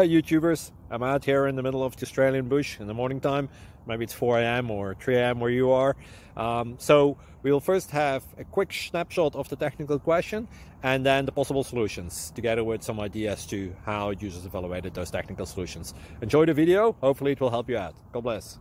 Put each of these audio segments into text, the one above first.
Hi YouTubers, I'm out here in the middle of the Australian bush in the morning time. Maybe it's 4 a.m. or 3 a.m. where you are. So we'll first have a quick snapshot of the technical question and then the possible solutions, together with some ideas to how users evaluated those technical solutions. Enjoy the video, hopefully it will help you out. God bless.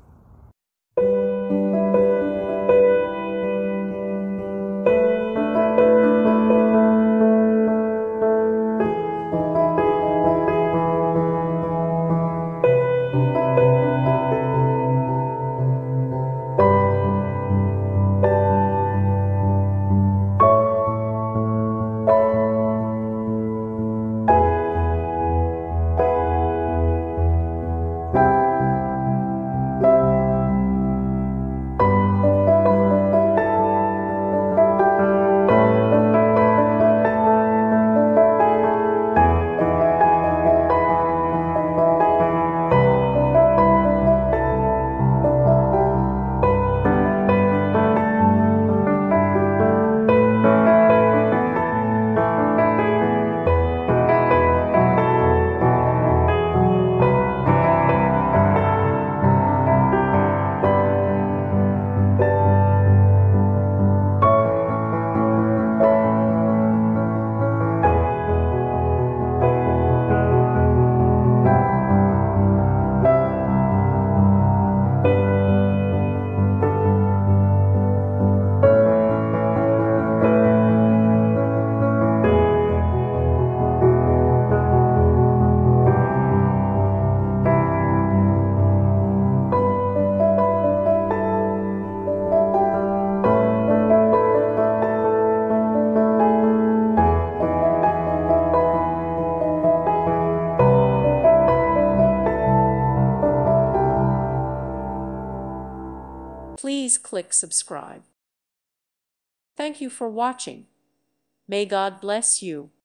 Please click subscribe. Thank you for watching. May God bless you.